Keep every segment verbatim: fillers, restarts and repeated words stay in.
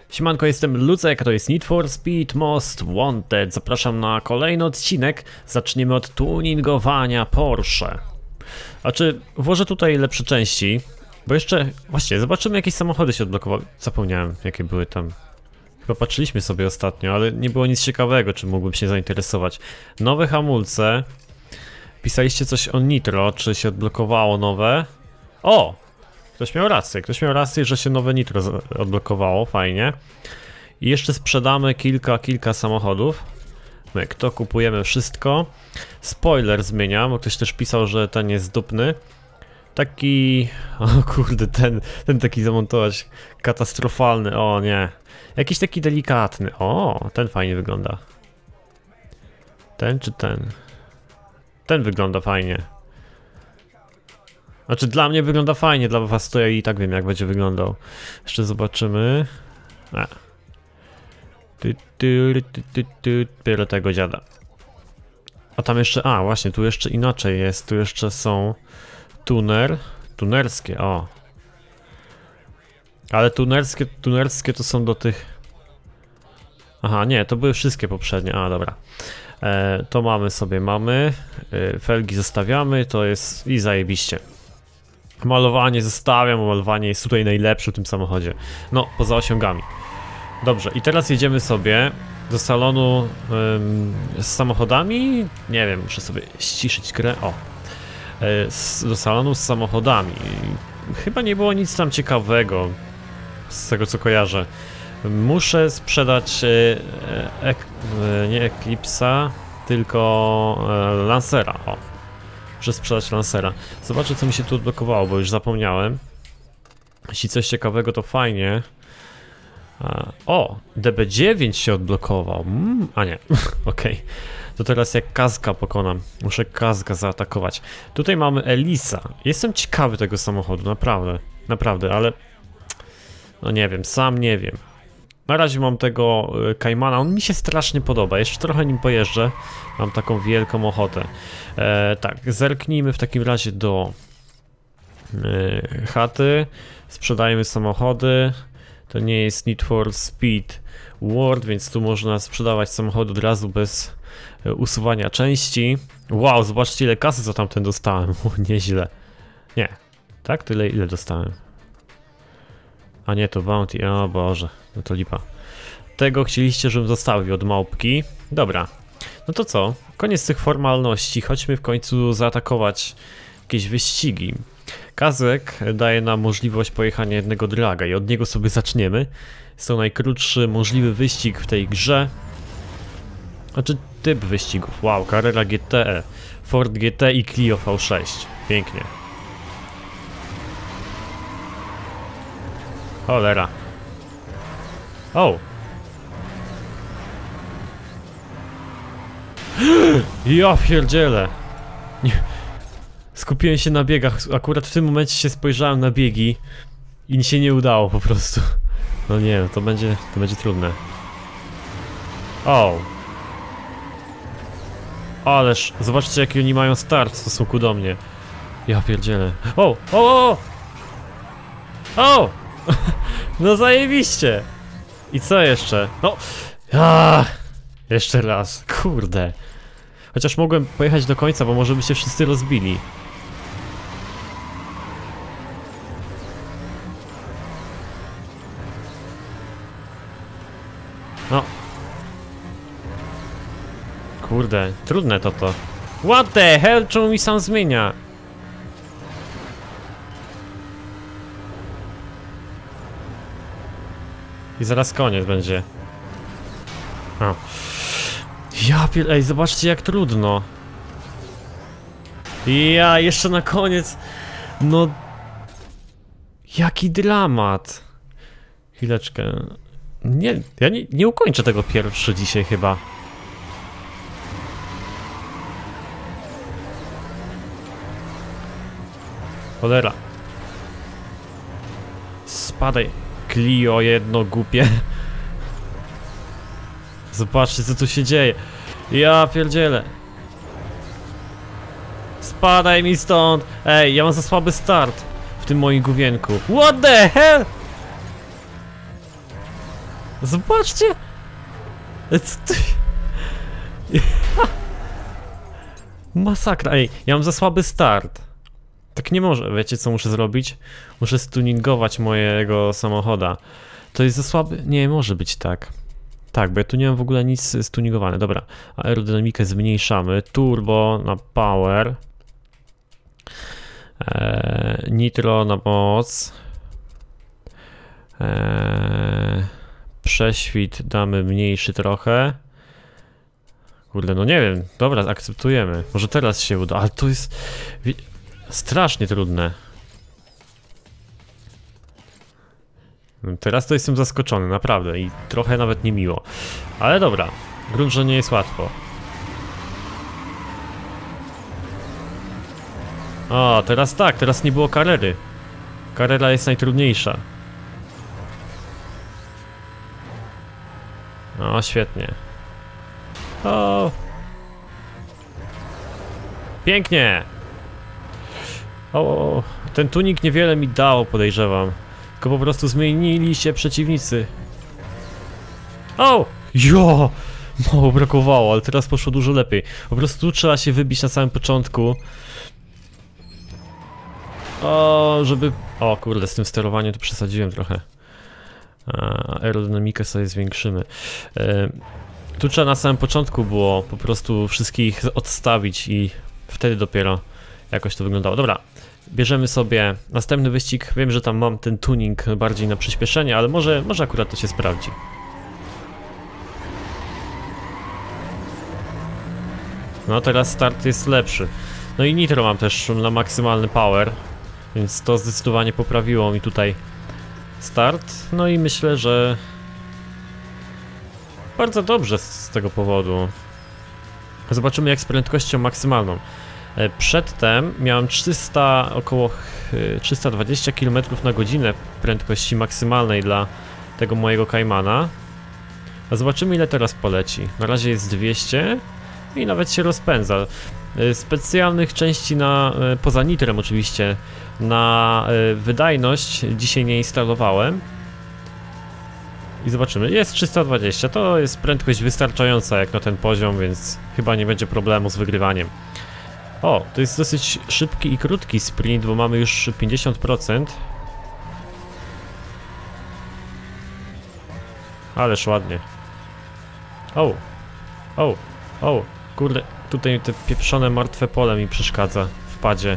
Siemanko, jestem Lucek, a to jest Need for Speed Most Wanted. Zapraszam na kolejny odcinek. Zaczniemy od tuningowania Porsche. Znaczy, włożę tutaj lepsze części, bo jeszcze, właśnie, zobaczymy jakie samochody się odblokowały. Zapomniałem, jakie były tam. Chyba patrzyliśmy sobie ostatnio, ale nie było nic ciekawego, czym mógłbym się zainteresować. Nowe hamulce. Pisaliście coś o nitro, czy się odblokowało nowe? O! Ktoś miał rację, ktoś miał rację, że się nowe nitro odblokowało, fajnie. I jeszcze sprzedamy kilka, kilka samochodów. My, kto kupujemy wszystko. Spoiler zmieniam, bo ktoś też pisał, że ten jest dupny. Taki... o kurde, ten, ten taki zamontować katastrofalny, o nie. Jakiś taki delikatny, o, ten fajnie wygląda. Ten czy ten? Ten wygląda fajnie. Znaczy dla mnie wygląda fajnie, dla was to ja i tak wiem jak będzie wyglądał. Jeszcze zobaczymy. A. Ty, ty, ty, ty, ty, biorę tego dziada. A tam jeszcze, a właśnie, tu jeszcze inaczej jest, tu jeszcze są tuner, tunerskie, o. Ale tunerskie, tunerskie to są do tych... Aha, nie, to były wszystkie poprzednie, a dobra. E, to mamy sobie, mamy, e, felgi zostawiamy, to jest i zajebiście. Malowanie zostawiam, malowanie jest tutaj najlepsze w tym samochodzie. No, poza osiągami. Dobrze, i teraz jedziemy sobie do salonu ym, z samochodami. Nie wiem, muszę sobie ściszyć grę. O, e, z, do salonu z samochodami. Chyba nie było nic tam ciekawego, z tego co kojarzę. Muszę sprzedać e, e, e, nie Eclipse'a, tylko e, Lancera. O. Muszę sprzedać Lancera. Zobaczę co mi się tu odblokowało, bo już zapomniałem. Jeśli coś ciekawego to fajnie. O, D B dziewięć się odblokował. Mm, a nie, okej. Okay. To teraz jak Kazka pokonam. Muszę Kazka zaatakować. Tutaj mamy Elisa. Jestem ciekawy tego samochodu, naprawdę. Naprawdę, ale... no nie wiem, sam nie wiem. Na razie mam tego Caymana, on mi się strasznie podoba, jeszcze trochę nim pojeżdżę. Mam taką wielką ochotę. E, tak, zerknijmy w takim razie do e, chaty. Sprzedajemy samochody. To nie jest Need for Speed World, więc tu można sprzedawać samochody od razu bez e, usuwania części. Wow, zobaczcie ile kasy za tamten dostałem, o, nieźle. Nie, tak? Tyle ile dostałem. A nie, to Bounty, o Boże, no to lipa. Tego chcieliście, żebym zostawił od małpki. Dobra, no to co? Koniec tych formalności, chodźmy w końcu zaatakować jakieś wyścigi. Kazek daje nam możliwość pojechania jednego draga i od niego sobie zaczniemy. Jest to najkrótszy możliwy wyścig w tej grze. Znaczy typ wyścigów, wow, Carrera G T E, Ford G T i Clio V sześć, pięknie. Cholera. O! Ja pierdzielę. Nie. Skupiłem się na biegach, akurat w tym momencie się spojrzałem na biegi i się nie udało po prostu. No nie, to będzie, to będzie trudne. O! Ależ, zobaczcie jaki oni mają start w stosunku do mnie. Ja pierdzielę. O! O! O! O! No zajebiście! I co jeszcze? No! Aaaa! Jeszcze raz, kurde. Chociaż mogłem pojechać do końca, bo może by się wszyscy rozbili. No. Kurde, trudne to to. What the hell? Czemu mi sam zmienia? I zaraz koniec będzie. O. Ja pier... Ej, zobaczcie jak trudno. Ja, jeszcze na koniec. No... Jaki dramat. Chwileczkę. Nie, ja nie, nie ukończę tego pierwszy dzisiaj chyba. Cholera. Spadaj. Clio jedno głupie. Zobaczcie co tu się dzieje. Ja pierdzielę. Spadaj mi stąd. Ej, ja mam za słaby start w tym moim główienku. What the hell? Zobaczcie! Masakra, ej, ja mam za słaby start. Tak nie może, wiecie co muszę zrobić? Muszę stuningować mojego samochoda. To jest za słaby, nie może być tak. Tak, bo ja tu nie mam w ogóle nic stuningowane, dobra. Aerodynamikę zmniejszamy, turbo na power. Eee, nitro na moc. Eee, prześwit damy mniejszy trochę. Kurde, no nie wiem, dobra, akceptujemy. Może teraz się uda, ale to jest strasznie trudne. Teraz to jestem zaskoczony, naprawdę, i trochę nawet niemiło. Ale dobra, grunt, że nie jest łatwo. O, teraz tak, teraz nie było Carrery. Carrera jest najtrudniejsza. O, świetnie. O! Pięknie! O, ten tunik niewiele mi dał, podejrzewam. Tylko po prostu zmienili się przeciwnicy. O! Jo! Mało brakowało, ale teraz poszło dużo lepiej. Po prostu tu trzeba się wybić na samym początku. O, żeby... O kurde, z tym sterowaniem to przesadziłem trochę. A, aerodynamikę sobie zwiększymy. E, tu trzeba na samym początku było po prostu wszystkich odstawić i wtedy dopiero jakoś to wyglądało. Dobra, bierzemy sobie następny wyścig. Wiem, że tam mam ten tuning bardziej na przyspieszenie, ale może, może akurat to się sprawdzi. No teraz start jest lepszy. No i nitro mam też na maksymalny power, więc to zdecydowanie poprawiło mi tutaj start. No i myślę, że bardzo dobrze z tego powodu. Zobaczymy jak z prędkością maksymalną. Przedtem miałem trzysta, około trzysta dwadzieścia kilometrów na godzinę prędkości maksymalnej dla tego mojego Caymana. A zobaczymy ile teraz poleci. Na razie jest dwieście i nawet się rozpędza. Specjalnych części na, poza nitrem oczywiście, na wydajność dzisiaj nie instalowałem. I zobaczymy, jest trzysta dwadzieścia, to jest prędkość wystarczająca jak na ten poziom, więc chyba nie będzie problemu z wygrywaniem. O, to jest dosyć szybki i krótki sprint, bo mamy już pięćdziesiąt procent. Ależ ładnie. O, o, o, kurde, tutaj te pieprzone martwe pole mi przeszkadza w padzie.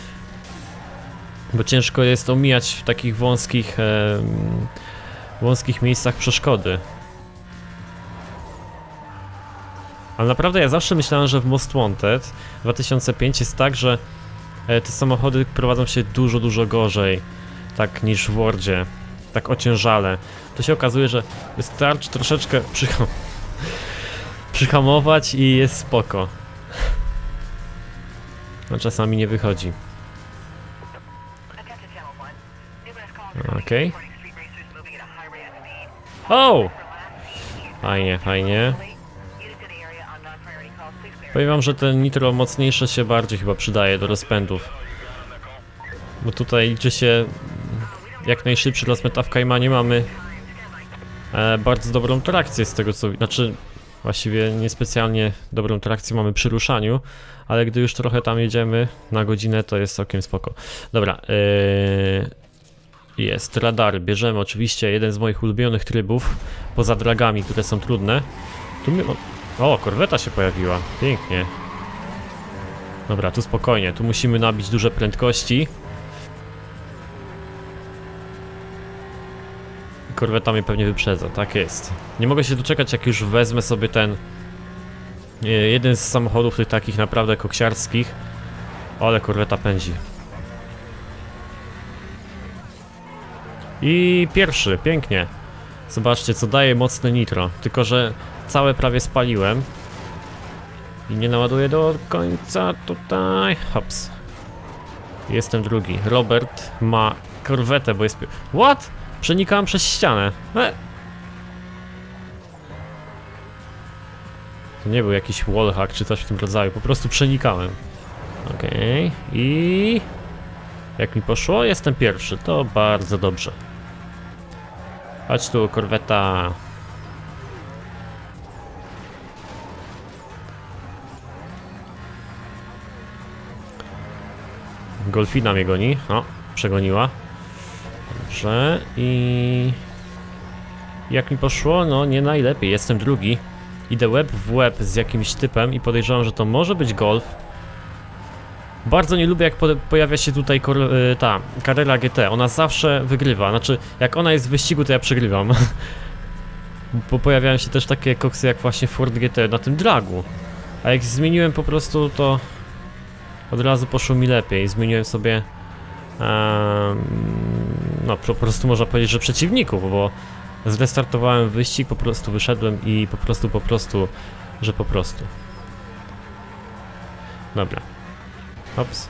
Bo ciężko jest omijać w takich wąskich, e, wąskich miejscach przeszkody. Ale naprawdę ja zawsze myślałem, że w Most Wanted dwa tysiące piąty jest tak, że te samochody prowadzą się dużo, dużo gorzej, tak niż w Wordzie, tak ociężale. To się okazuje, że wystarczy troszeczkę przyham przyhamować i jest spoko. No czasami nie wychodzi. Okej. Okay. O! Fajnie, fajnie. Powiem wam, że ten nitro mocniejsze się bardziej chyba przydaje do rozpędów. Bo tutaj liczy się jak najszybszy rozpęd, a w Caymanie mamy e, bardzo dobrą trakcję z tego co... Znaczy, właściwie niespecjalnie dobrą trakcję mamy przy ruszaniu, ale gdy już trochę tam jedziemy na godzinę, to jest całkiem spoko. Dobra, yy, jest radary, bierzemy oczywiście jeden z moich ulubionych trybów, poza dragami, które są trudne. Tu my... O, korweta się pojawiła, pięknie. Dobra, tu spokojnie, tu musimy nabić duże prędkości. Korweta mnie pewnie wyprzedza, tak jest. Nie mogę się doczekać, jak już wezmę sobie ten jeden z samochodów tych takich naprawdę koksiarskich. O, ale korweta pędzi. I pierwszy, pięknie. Zobaczcie, co daje mocne nitro. Tylko że całe prawie spaliłem. I nie naładuję do końca tutaj. Hops. Jestem drugi. Robert ma korwetę, bo jest... What? Przenikałem przez ścianę. E. To nie był jakiś wallhack czy coś w tym rodzaju, po prostu przenikałem. Okej, okay. I... Jak mi poszło? Jestem pierwszy, to bardzo dobrze. Chodź tu, korweta. Golfina mnie goni. O, przegoniła. Dobrze. I... Jak mi poszło? No nie najlepiej. Jestem drugi. Idę łeb w łeb z jakimś typem i podejrzewam, że to może być Golf. Bardzo nie lubię, jak po pojawia się tutaj ta Carrera G T. Ona zawsze wygrywa. Znaczy, jak ona jest w wyścigu, to ja przegrywam. Bo pojawiają się też takie koksy jak właśnie Ford G T na tym dragu. A jak zmieniłem po prostu, to od razu poszło mi lepiej. Zmieniłem sobie um, no po prostu można powiedzieć, że przeciwników, bo zrestartowałem wyścig, po prostu wyszedłem i po prostu, po prostu, że po prostu. Dobra. Ops.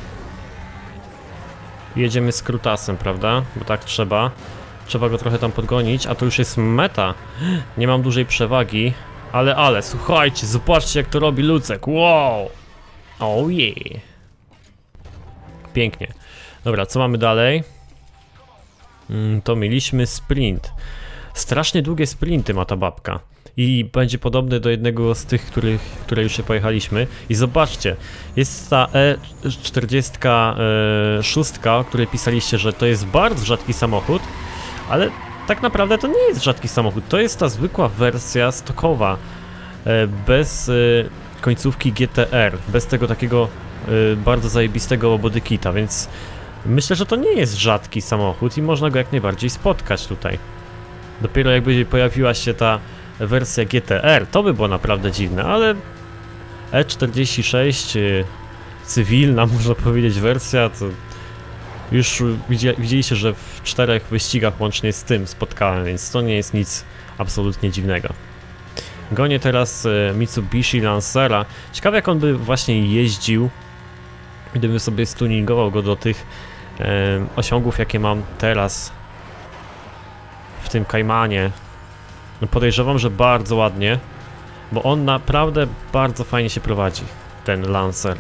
Jedziemy z Krutasem, prawda? Bo tak trzeba. Trzeba go trochę tam podgonić, a to już jest meta. Nie mam dużej przewagi. Ale, ale, słuchajcie, zobaczcie jak to robi Lucek. Wow! Oh yeah! Pięknie. Dobra, co mamy dalej? Mm, to mieliśmy sprint. Strasznie długie sprinty ma ta babka. I będzie podobny do jednego z tych, których, które już się pojechaliśmy. I zobaczcie, jest ta E czterdzieści sześć, o której pisaliście, że to jest bardzo rzadki samochód. Ale tak naprawdę to nie jest rzadki samochód. To jest ta zwykła wersja stokowa. Bez końcówki G T R. Bez tego takiego bardzo zajebistego bodykita, więc myślę, że to nie jest rzadki samochód i można go jak najbardziej spotkać tutaj. Dopiero jakby pojawiła się ta wersja G T R, to by było naprawdę dziwne, ale E czterdzieści sześć, cywilna można powiedzieć wersja, to już widzieliście, że w czterech wyścigach łącznie z tym spotkałem, więc to nie jest nic absolutnie dziwnego. Gonię teraz Mitsubishi Lancera. Ciekawe jak on by właśnie jeździł, gdybym sobie stuningował go do tych e, osiągów, jakie mam teraz w tym Caymanie. No podejrzewam, że bardzo ładnie, bo on naprawdę bardzo fajnie się prowadzi, ten Lancer.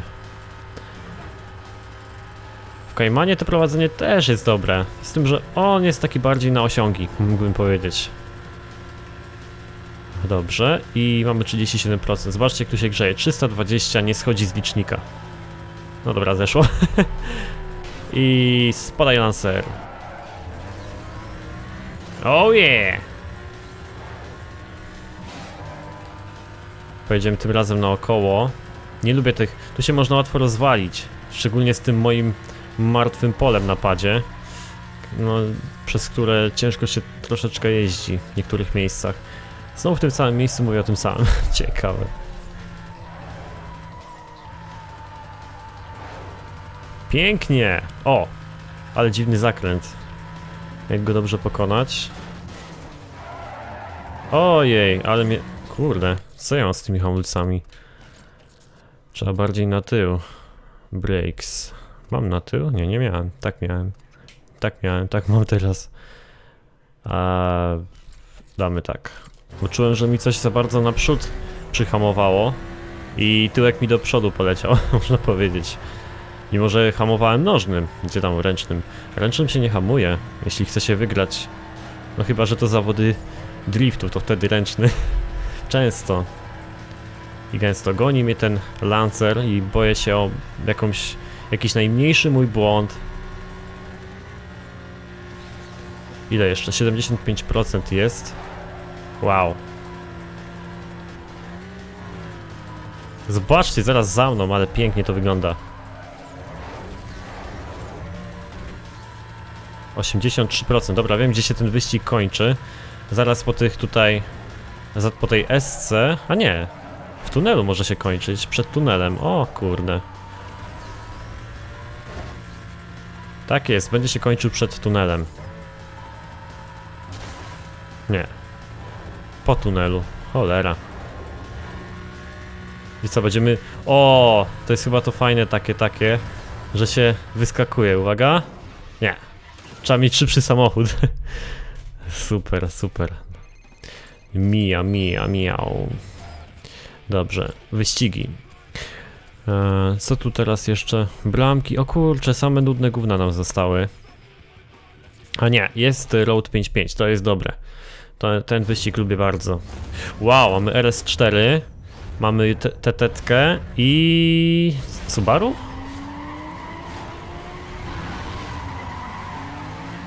W Caymanie to prowadzenie też jest dobre, z tym, że on jest taki bardziej na osiągi, mógłbym powiedzieć. Dobrze, i mamy trzydzieści siedem procent. Zobaczcie, jak tu się grzeje. trzysta dwadzieścia nie schodzi z licznika. No dobra, zeszło. I spadaj, Lancer. Oh yeah! Pojedziemy tym razem naokoło. Nie lubię tych... Tu się można łatwo rozwalić. Szczególnie z tym moim martwym polem na padzie. No, przez które ciężko się troszeczkę jeździ w niektórych miejscach. Znowu w tym samym miejscu mówię o tym samym. Ciekawe. Pięknie! O! Ale dziwny zakręt. Jak go dobrze pokonać? Ojej, ale mnie... Kurde, co ja mam z tymi hamulcami? Trzeba bardziej na tył. Brakes. Mam na tył? Nie, nie miałem. Tak miałem. Tak miałem, tak mam teraz. A... Damy tak. Bo czułem, że mi coś za bardzo naprzód przyhamowało i tyłek mi do przodu poleciał, można powiedzieć. Mimo że hamowałem nożnym, gdzie tam ręcznym. Ręcznym się nie hamuje, jeśli chce się wygrać. No chyba, że to zawody driftu, to wtedy ręczny. Często. I gęsto goni mnie ten Lancer i boję się o jakąś, jakiś najmniejszy mój błąd. Ile jeszcze? siedemdziesiąt pięć procent jest. Wow. Zobaczcie, zaraz za mną, ale pięknie to wygląda. osiemdziesiąt trzy procent. Dobra, wiem, gdzie się ten wyścig kończy. Zaraz po tych tutaj... Po tej S C... A nie. W tunelu może się kończyć. Przed tunelem. O kurde. Tak jest, będzie się kończył przed tunelem. Nie. Po tunelu. Cholera. I co, będziemy... O, to jest chyba to fajne takie, takie, że się wyskakuje. Uwaga. Nie. Trzeba mieć szybszy samochód. Super, super. Mija, mija, mijał. Dobrze, wyścigi. Eee, co tu teraz jeszcze? Bramki. O kurczę, same nudne gówna nam zostały. A nie, jest Road pięć pięć, to jest dobre. To, ten wyścig lubię bardzo. Wow, mamy R S cztery. Mamy T T T i... Subaru?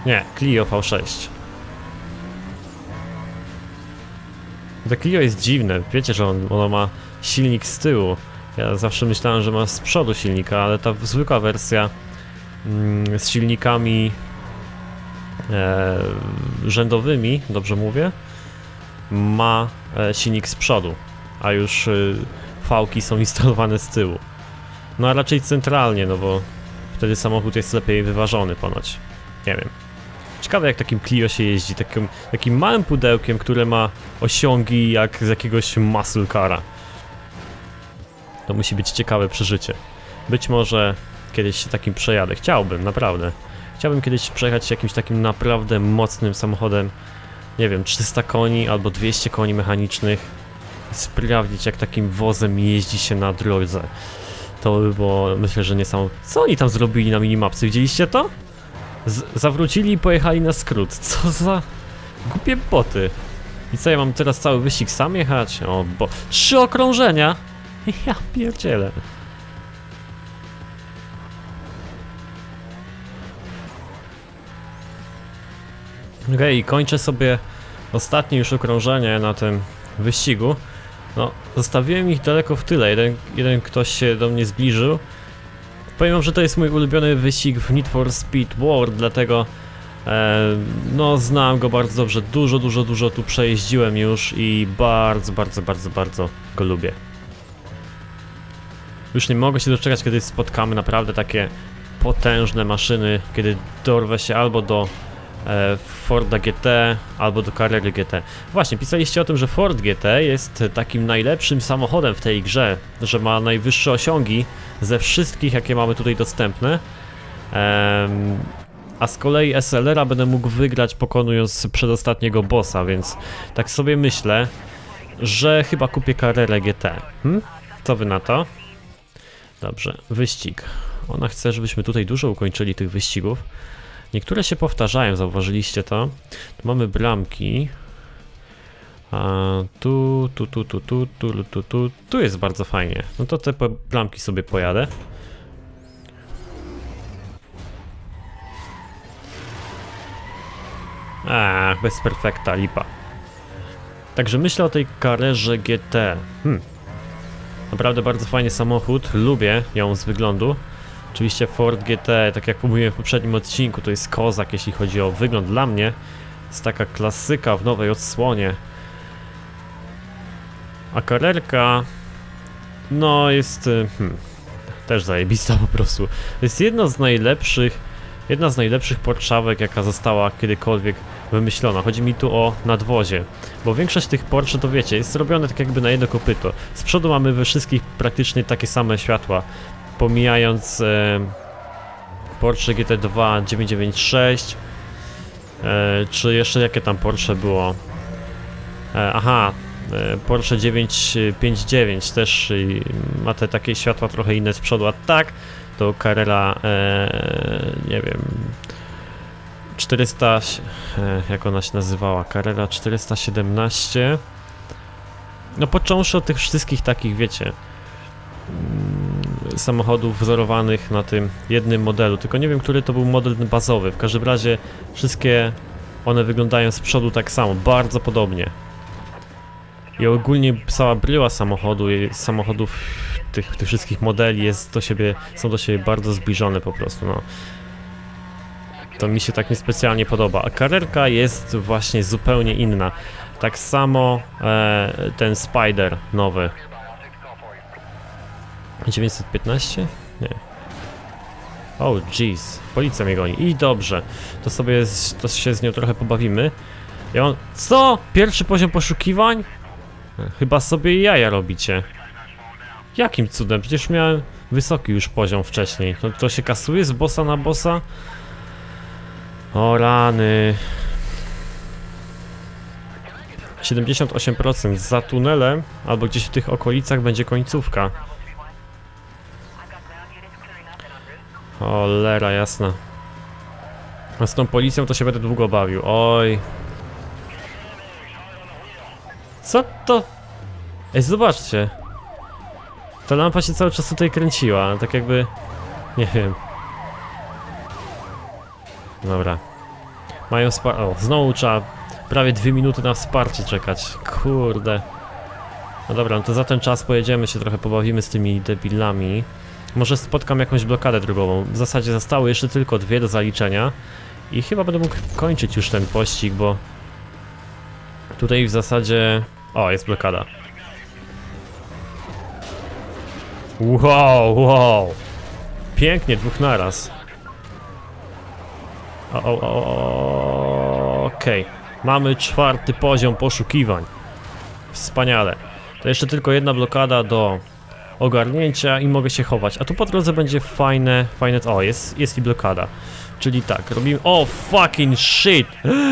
Nie, Clio V sześć. To Clio jest dziwne, wiecie, że on, ono ma silnik z tyłu. Ja zawsze myślałem, że ma z przodu silnika, ale ta zwykła wersja mm, z silnikami e, rzędowymi, dobrze mówię, ma e, silnik z przodu, a już e, fałki są instalowane z tyłu. No a raczej centralnie, no bo wtedy samochód jest lepiej wyważony ponoć. Nie wiem. Ciekawe jak takim Clio się jeździ, takim, takim małym pudełkiem, które ma osiągi jak z jakiegoś muscle cara. To musi być ciekawe przeżycie. Być może kiedyś się takim przejadę. Chciałbym, naprawdę. Chciałbym kiedyś przejechać się jakimś takim naprawdę mocnym samochodem. Nie wiem, trzysta koni albo dwieście koni mechanicznych. I sprawdzić jak takim wozem jeździ się na drodze. To by było, myślę, że niesamowite. Co oni tam zrobili na minimapce? Widzieliście to? Z zawrócili i pojechali na skrót. Co za głupie boty. I co, ja mam teraz cały wyścig sam jechać? O, bo... Trzy okrążenia! Ja pierdzielę. Okej, okay, kończę sobie ostatnie już okrążenie na tym wyścigu. No, zostawiłem ich daleko w tyle. Jeden, jeden ktoś się do mnie zbliżył. Powiem wam, że to jest mój ulubiony wyścig w Need for Speed World, dlatego e, no znam go bardzo dobrze. Dużo, dużo, dużo tu przejeździłem już i bardzo, bardzo, bardzo, bardzo go lubię. Już nie mogę się doczekać, kiedy spotkamy naprawdę takie potężne maszyny, kiedy dorwę się albo do e, Forda G T, albo do Carrery G T. Właśnie, pisaliście o tym, że Ford G T jest takim najlepszym samochodem w tej grze, że ma najwyższe osiągi ze wszystkich, jakie mamy tutaj dostępne. Ehm, a z kolei S L R-a będę mógł wygrać, pokonując przedostatniego bossa, więc tak sobie myślę, że chyba kupię Carrerę G T. Hm? Co wy na to? Dobrze, wyścig. Ona chce, żebyśmy tutaj dużo ukończyli tych wyścigów. Niektóre się powtarzają, zauważyliście to? Tu mamy bramki. A tu, tu, tu, tu, tu, tu, tu, tu, tu jest bardzo fajnie. No to te bramki sobie pojadę. A, bez perfekta, lipa. Także myślę o tej Carrerze G T. Hmm. Naprawdę bardzo fajny samochód, lubię ją z wyglądu. Oczywiście Ford G T, tak jak mówiłem w poprzednim odcinku, to jest kozak, jeśli chodzi o wygląd dla mnie. Jest taka klasyka w nowej odsłonie. A Carrerka, no jest hmm, też zajebista po prostu. To jest jedna z najlepszych, jedna z najlepszych Porszawek, jaka została kiedykolwiek wymyślona. Chodzi mi tu o nadwozie, bo większość tych Porsche, to wiecie, jest zrobione tak jakby na jedno kopyto. Z przodu mamy we wszystkich praktycznie takie same światła, pomijając e, Porsche G T dwa dziewięćset dziewięćdziesiąt sześć, e, czy jeszcze jakie tam Porsche było? E, aha, e, Porsche dziewięćset pięćdziesiąt dziewięć też e, ma te takie światła trochę inne z przodu, a tak to Carrera, e, nie wiem, czterysta, e, jak ona się nazywała, Carrera czterysta siedemnaście. No począwszy od tych wszystkich takich, wiecie, samochodów wzorowanych na tym jednym modelu, tylko nie wiem, który to był model bazowy. W każdym razie wszystkie one wyglądają z przodu tak samo, bardzo podobnie. I ogólnie cała bryła samochodu, samochodów tych, tych wszystkich modeli jest do siebie, są do siebie bardzo zbliżone po prostu, no. To mi się tak niespecjalnie podoba, a Carrerka jest właśnie zupełnie inna. Tak samo e, ten Spider nowy. dziewięćset piętnaście? Nie. Oh jeez, policja mnie goni. I dobrze, to sobie z, to się z nią trochę pobawimy. I on... Co? Pierwszy poziom poszukiwań? Chyba sobie jaja robicie. Jakim cudem? Przecież miałem wysoki już poziom wcześniej. To, to się kasuje z bossa na bossa? O rany. siedemdziesiąt osiem procent za tunelem, albo gdzieś w tych okolicach będzie końcówka. Cholera jasna. A z tą policją to się będę długo bawił. Oj. Co to? Ej, zobaczcie. Ta lampa się cały czas tutaj kręciła, tak jakby... Nie wiem. Dobra. Mają wsparcie. O, znowu trzeba prawie dwie minuty na wsparcie czekać. Kurde. No dobra, no to za ten czas pojedziemy się trochę pobawimy z tymi debilami. Może spotkam jakąś blokadę drogową. W zasadzie zostały jeszcze tylko dwie do zaliczenia. I chyba będę mógł kończyć już ten pościg, bo tutaj w zasadzie... O, jest blokada. Wow, wow. Pięknie, dwóch naraz. O, o, o, okej. Okay. Mamy czwarty poziom poszukiwań. Wspaniale. To jeszcze tylko jedna blokada do ogarnięcia i mogę się chować. A tu po drodze będzie fajne, fajne... O, jest, jest i blokada. Czyli tak, robimy... O, fucking shit!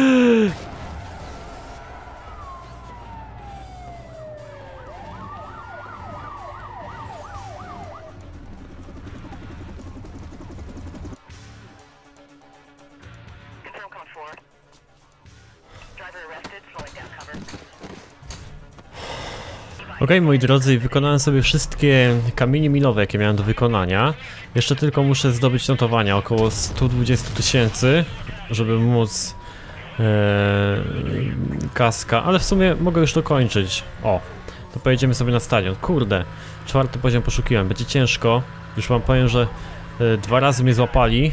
Ok, moi drodzy, wykonałem sobie wszystkie kamienie milowe, jakie miałem do wykonania. Jeszcze tylko muszę zdobyć notowania, około sto dwadzieścia tysięcy, żeby móc ee, kaska, ale w sumie mogę już to kończyć. O, to pojedziemy sobie na stadion. Kurde, czwarty poziom poszukiłem, będzie ciężko. Już wam powiem, że e, dwa razy mnie złapali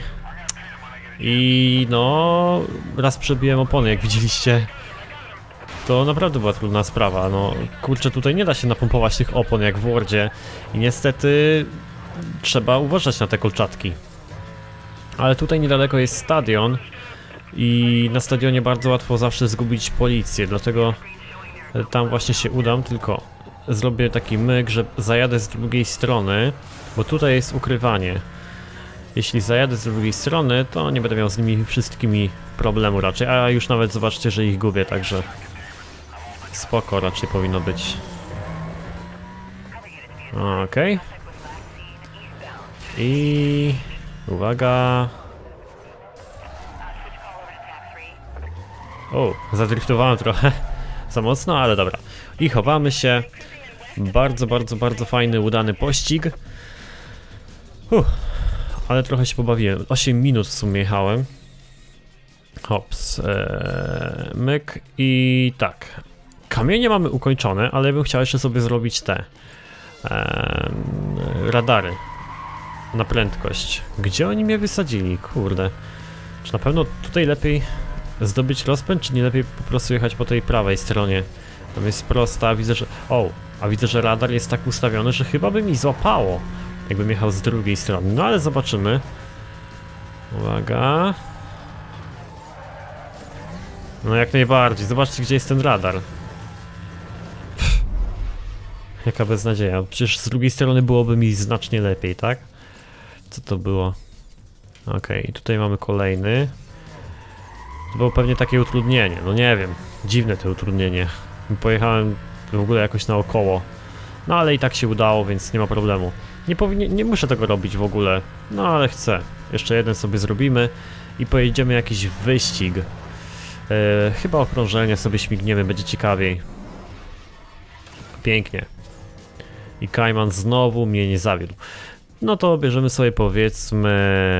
i no, raz przebiłem opony, jak widzieliście. To naprawdę była trudna sprawa, no kurczę, tutaj nie da się napompować tych opon jak w Wordzie i niestety trzeba uważać na te kolczatki. Ale tutaj niedaleko jest stadion i na stadionie bardzo łatwo zawsze zgubić policję, dlatego tam właśnie się udam, tylko zrobię taki myk, że zajadę z drugiej strony, bo tutaj jest ukrywanie. Jeśli zajadę z drugiej strony, to nie będę miał z nimi wszystkimi problemu raczej, a już nawet zobaczcie, że ich gubię, także... Spoko raczej powinno być. Okej. Okay. I... Uwaga. O, zadriftowałem trochę za mocno, ale dobra. I chowamy się. Bardzo, bardzo, bardzo fajny, udany pościg. Uff, ale trochę się pobawiłem. osiem minut w sumie jechałem. Hops. Ee, myk i tak. Kamienie mamy ukończone, ale ja bym chciał jeszcze sobie zrobić te e, radary na prędkość. Gdzie oni mnie wysadzili? Kurde. Czy na pewno tutaj lepiej zdobyć rozpęd, czy nie lepiej po prostu jechać po tej prawej stronie? Tam jest prosta, widzę, że... O, a widzę, że radar jest tak ustawiony, że chyba by mi złapało, jakbym jechał z drugiej strony. No ale zobaczymy. Uwaga. No jak najbardziej. Zobaczcie, gdzie jest ten radar. Jaka beznadzieja, przecież z drugiej strony byłoby mi znacznie lepiej, tak? Co to było? Okej, okay, tutaj mamy kolejny. To było pewnie takie utrudnienie, no nie wiem. Dziwne to utrudnienie. Pojechałem w ogóle jakoś naokoło. No ale i tak się udało, więc nie ma problemu. Nie powinien, nie muszę tego robić w ogóle. No ale chcę. Jeszcze jeden sobie zrobimy i pojedziemy jakiś wyścig. Yy, chyba okrążenie sobie śmigniemy, będzie ciekawiej. Pięknie. I Kajman znowu mnie nie zawiódł. No to bierzemy sobie powiedzmy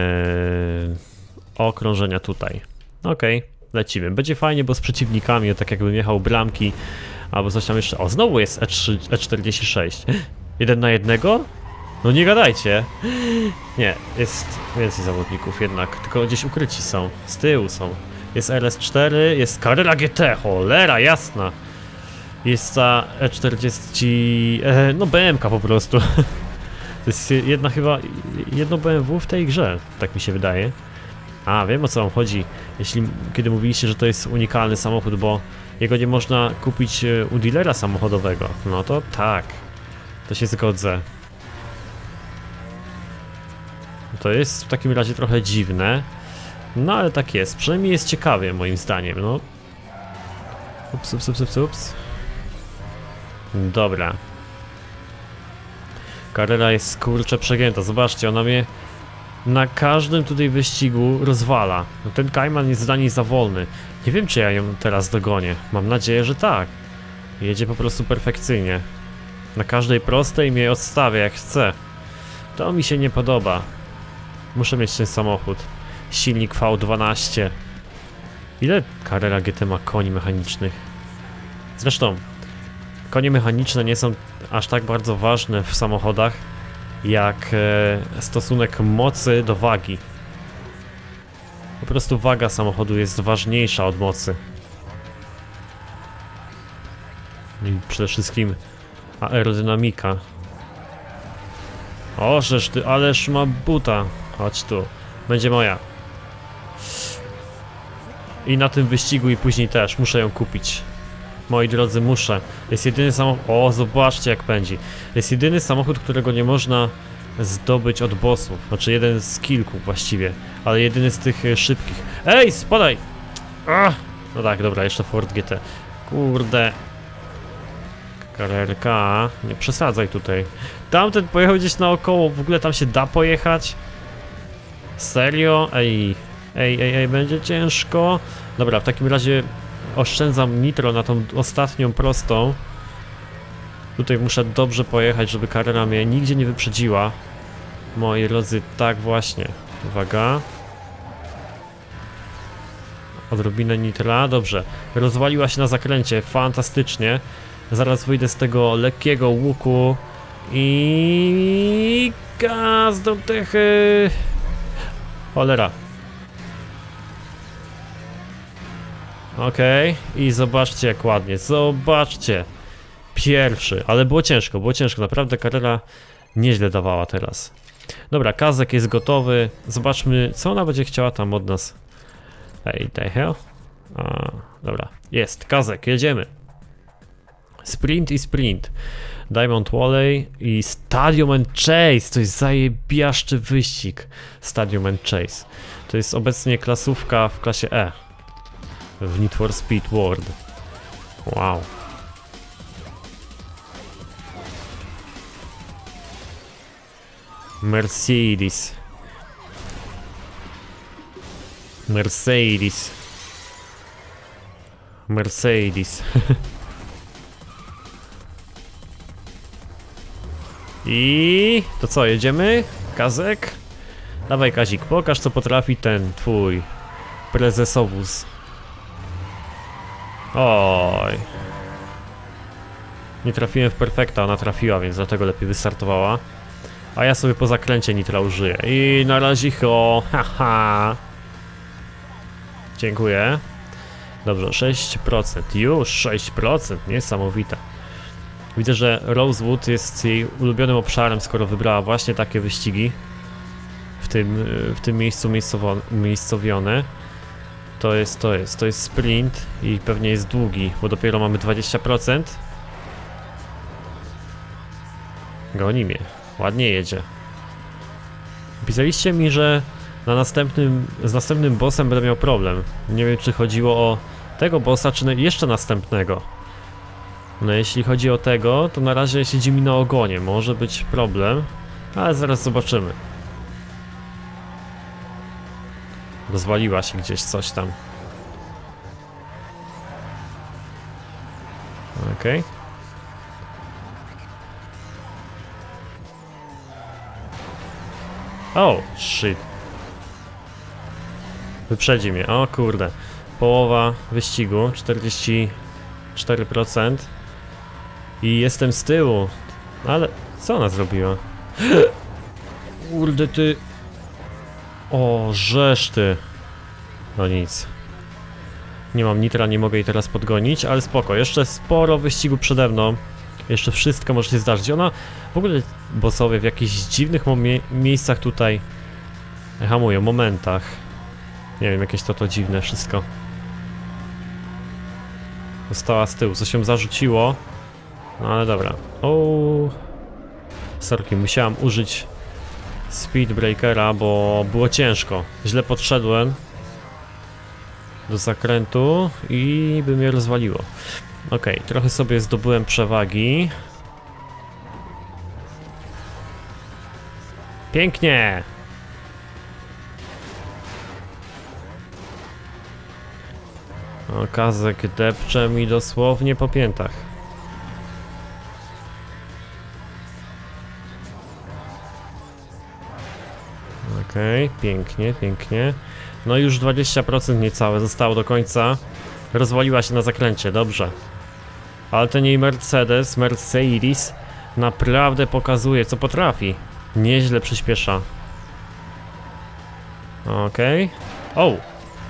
okrążenia tutaj. Okej, okay, lecimy. Będzie fajnie, bo z przeciwnikami, tak jakbym jechał bramki albo coś tam jeszcze. O, znowu jest E trzy, E czterdzieści sześć. Jeden na jednego? No nie gadajcie. Nie, jest więcej zawodników jednak, tylko gdzieś ukryci są. Z tyłu są. Jest R S cztery, jest Carrera G T, cholera jasna. Jest ta E czterdzieści... E, no B M K po prostu. To jest jedna chyba... jedno B M W w tej grze, tak mi się wydaje. A, wiem o co wam chodzi. Jeśli... Kiedy mówiliście, że to jest unikalny samochód, bo jego nie można kupić u dealera samochodowego. No to tak. To się zgodzę. To jest w takim razie trochę dziwne. No ale tak jest. Przynajmniej jest ciekawie moim zdaniem, no. Ups, ups, ups, ups, ups. Dobra. Carrera jest kurczę przegięta, zobaczcie, ona mnie na każdym tutaj wyścigu rozwala. No ten Kajman jest dla niej za wolny. Nie wiem, czy ja ją teraz dogonię. Mam nadzieję, że tak. Jedzie po prostu perfekcyjnie. Na każdej prostej mnie odstawia jak chce. To mi się nie podoba. Muszę mieć ten samochód. Silnik V dwanaście. Ile Carrera G T ma koni mechanicznych? Zresztą, konie mechaniczne nie są aż tak bardzo ważne w samochodach, jak e, stosunek mocy do wagi. Po prostu waga samochodu jest ważniejsza od mocy. I przede wszystkim aerodynamika. O, żeż ty, ależ ma buta. Chodź tu, będzie moja. I na tym wyścigu i później też, muszę ją kupić. Moi drodzy, muszę. Jest jedyny samochód... O, zobaczcie jak pędzi. Jest jedyny samochód, którego nie można zdobyć od bossów. Znaczy jeden z kilku właściwie. Ale jedyny z tych y, szybkich. Ej, spadaj! Ach! No tak, dobra, jeszcze Ford G T. Kurde. Karerka. Nie przesadzaj tutaj. Tamten pojechał gdzieś naokoło. W ogóle tam się da pojechać? Serio? Ej. Ej, ej, ej, będzie ciężko. Dobra, w takim razie oszczędzam nitro na tą ostatnią prostą. Tutaj muszę dobrze pojechać, żeby Carrera mnie nigdzie nie wyprzedziła. Moi drodzy, tak właśnie. Uwaga. Odrobinę nitra, dobrze. Rozwaliła się na zakręcie, fantastycznie. Zaraz wyjdę z tego lekkiego łuku. I... gaz do techy. Cholera. Okej, okay. I zobaczcie jak ładnie, zobaczcie. Pierwszy, ale było ciężko, było ciężko, naprawdę Carrera nieźle dawała teraz. Dobra, Kazek jest gotowy, zobaczmy co ona będzie chciała tam od nas. Hey, the hell? A, dobra, jest, Kazek, jedziemy. Sprint i sprint. Diamond Valley i Stadium and Chase, to jest zajebiaszczy wyścig. Stadium and Chase. To jest obecnie klasówka w klasie E. W Need for Speed World. Wow. Mercedes. Mercedes. Mercedes. I to co, jedziemy? Kazek? Dawaj Kazik, pokaż co potrafi ten twój prezesowóz. Oj. Nie trafiłem w perfekta, ona trafiła, więc dlatego lepiej wystartowała. A ja sobie po zakręcie nitra użyję. I na razie ho, haha. Dziękuję. Dobrze, sześć procent. Już sześć procent, niesamowite. Widzę, że Rosewood jest jej ulubionym obszarem, skoro wybrała właśnie takie wyścigi. W tym, w tym miejscu umiejscowione. To jest, to jest, to jest sprint i pewnie jest długi, bo dopiero mamy dwadzieścia procent. Goni mnie, ładnie jedzie. Pisaliście mi, że na następnym, z następnym bossem będę miał problem. Nie wiem, czy chodziło o tego bossa, czy jeszcze następnego. No jeśli chodzi o tego, to na razie siedzi mi na ogonie, może być problem, ale zaraz zobaczymy. Rozwaliła się gdzieś coś tam. Okej. Okay. O, shit. Wyprzedzi mnie, o kurde. Połowa wyścigu, czterdzieści cztery procent. I jestem z tyłu. Ale co ona zrobiła? Kurde ty. O, żeż ty. No nic. Nie mam nitra, nie mogę jej teraz podgonić, ale spoko. Jeszcze sporo wyścigu przede mną. Jeszcze wszystko może się zdarzyć. Ona w ogóle bossowie w jakichś dziwnych mie miejscach tutaj hamują, momentach. Nie wiem, jakieś to to dziwne wszystko. Została z tyłu, co się zarzuciło. No ale dobra. O, sorki, musiałam użyć speedbreakera, bo było ciężko. Źle podszedłem do zakrętu i by mnie rozwaliło. Ok, trochę sobie zdobyłem przewagi. Pięknie! O, Kazek depcze mi dosłownie po piętach. Okej, okay, pięknie, pięknie. No już dwadzieścia procent niecałe zostało do końca. Rozwaliła się na zakręcie, dobrze. Ale ten jej Mercedes, Mercedes naprawdę pokazuje, co potrafi. Nieźle przyspiesza. Okej. Okay. O!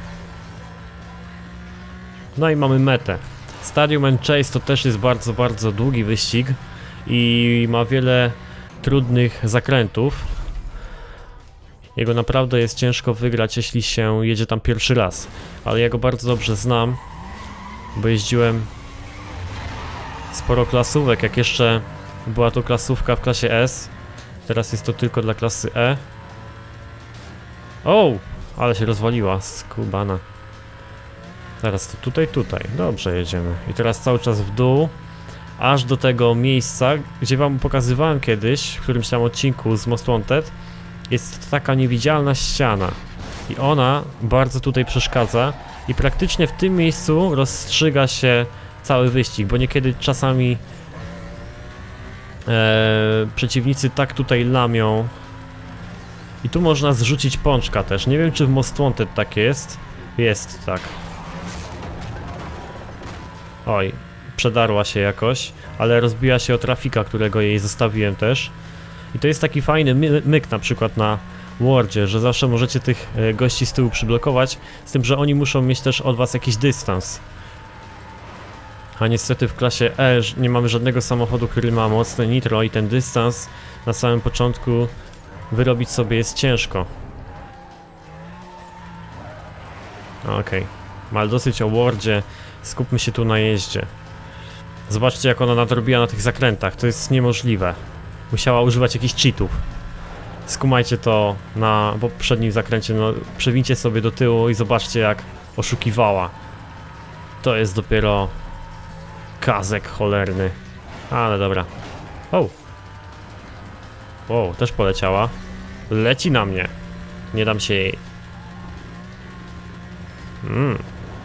No i mamy metę. Stadium and Chase to też jest bardzo, bardzo długi wyścig i ma wiele trudnych zakrętów. Jego naprawdę jest ciężko wygrać, jeśli się jedzie tam pierwszy raz. Ale ja go bardzo dobrze znam, bo jeździłem sporo klasówek, jak jeszcze była to klasówka w klasie S. Teraz jest to tylko dla klasy E. O! Ale się rozwaliła, skubana. Teraz to tutaj, tutaj. Dobrze, jedziemy. I teraz cały czas w dół, aż do tego miejsca, gdzie wam pokazywałem kiedyś, w którymś tam odcinku z Most Wanted. Jest taka niewidzialna ściana. I ona bardzo tutaj przeszkadza. I praktycznie w tym miejscu rozstrzyga się cały wyścig, bo niekiedy czasami e, przeciwnicy tak tutaj lamią. I tu można zrzucić pączka też. Nie wiem, czy w Most Wanted tak jest. Jest, tak. Oj, przedarła się jakoś, ale rozbiła się o trafika, którego jej zostawiłem też. I to jest taki fajny my myk na przykład na Wordzie, że zawsze możecie tych e, gości z tyłu przyblokować, z tym, że oni muszą mieć też od was jakiś dystans. A niestety w klasie E nie mamy żadnego samochodu, który ma mocne nitro i ten dystans na samym początku wyrobić sobie jest ciężko. Okej, okay. Ale dosyć o Wordzie, skupmy się tu na jeździe. Zobaczcie, jak ona nadrobiła na tych zakrętach, to jest niemożliwe. Musiała używać jakichś cheatów. Skumajcie to na poprzednim zakręcie, no przewincie sobie do tyłu i zobaczcie, jak oszukiwała. To jest dopiero kazek cholerny. Ale dobra. O! Wow, też poleciała. Leci na mnie. Nie dam się jej. Mm.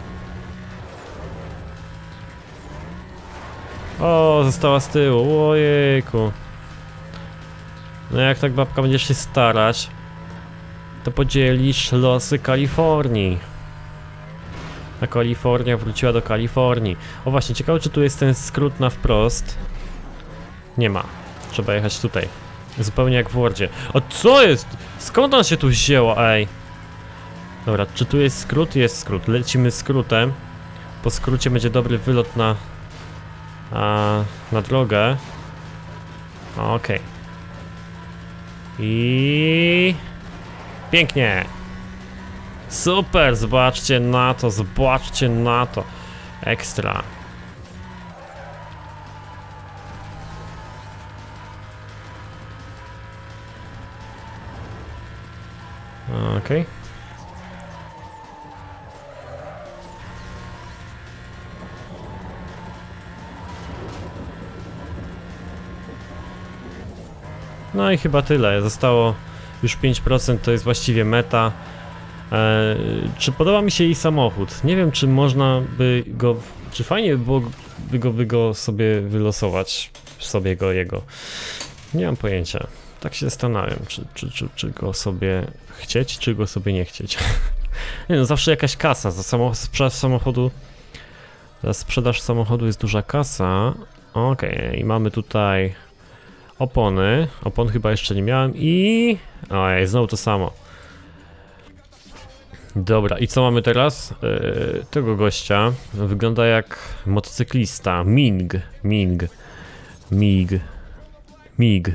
O, została z tyłu. Ojejku. No jak tak babka będziesz się starać, to podzielisz losy Kalifornii. A Kalifornia wróciła do Kalifornii. O właśnie, ciekawe, czy tu jest ten skrót na wprost. Nie ma. Trzeba jechać tutaj. Zupełnie jak w Wordzie. O, co jest? Skąd on się tu wzięło, ej? Dobra, czy tu jest skrót? Jest skrót. Lecimy skrótem. Po skrócie będzie dobry wylot na... A, na drogę. Okej. Okay. I... Pięknie! Super! Zobaczcie na to, zobaczcie na to. Ekstra. Okej. Okay. No i chyba tyle. Zostało już pięć procent, to jest właściwie meta. Eee, czy podoba mi się jej samochód? Nie wiem, czy można by go... Czy fajnie by było by go, by go sobie wylosować? Sobie go, jego. Nie mam pojęcia. Tak się zastanawiam, czy, czy, czy, czy go sobie chcieć, czy go sobie nie chcieć. Nie no, zawsze jakaś kasa. Za samo, sprzedaż samochodu... Za sprzedaż samochodu jest duża kasa. Okej, okay. I mamy tutaj... Opony. Opon chyba jeszcze nie miałem i... Ojej, znowu to samo. Dobra, i co mamy teraz? Yy, tego gościa. Wygląda jak motocyklista. Ming. Ming. Mig. Mig.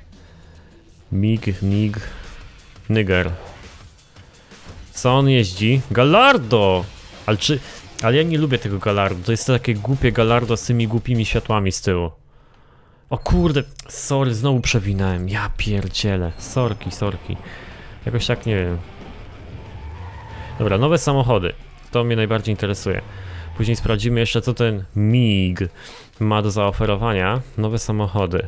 Mig, Mig. Niger. Co on jeździ? Gallardo! Ale czy... Ale ja nie lubię tego Gallardo. To jest takie głupie Gallardo z tymi głupimi światłami z tyłu. O kurde, sorry, znowu przewinąłem, ja pierdzielę, sorki, sorki, jakoś tak nie wiem. Dobra, nowe samochody, to mnie najbardziej interesuje. Później sprawdzimy jeszcze, co ten Mig ma do zaoferowania. Nowe samochody.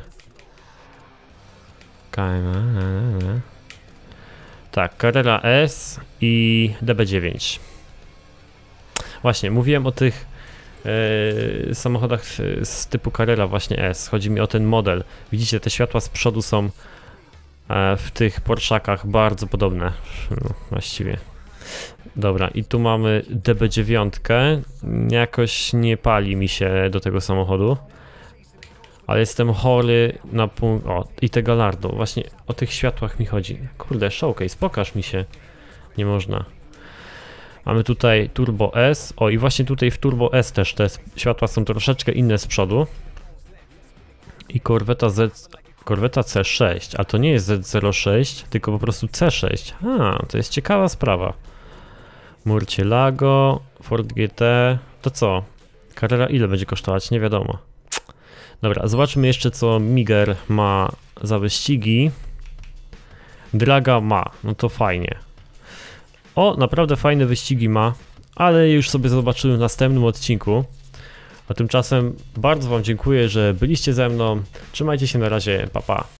Tak, Carrera S i D B dziewięć. Właśnie, mówiłem o tych Yy, samochodach z typu Carrera właśnie S. Chodzi mi o ten model. Widzicie, te światła z przodu są e, w tych Porszakach bardzo podobne, no, właściwie. Dobra, i tu mamy D B dziewięć, jakoś nie pali mi się do tego samochodu. Ale jestem chory na punkt... O, i te Gallardo, właśnie o tych światłach mi chodzi. Kurde, showcase, pokaż mi się. Nie można. Mamy tutaj Turbo S. O, i właśnie tutaj w Turbo S też te światła są troszeczkę inne z przodu. I Corvetta Z... Corvetta C sześć, a to nie jest Z zero sześć, tylko po prostu C sześć. A, to jest ciekawa sprawa. Murcielago, Ford G T... To co? Carrera ile będzie kosztować? Nie wiadomo. Dobra, zobaczmy jeszcze, co Miger ma za wyścigi. Draga ma, no to fajnie. O, naprawdę fajne wyścigi ma, ale już sobie zobaczymy w następnym odcinku. A tymczasem bardzo wam dziękuję, że byliście ze mną. Trzymajcie się, na razie, pa pa.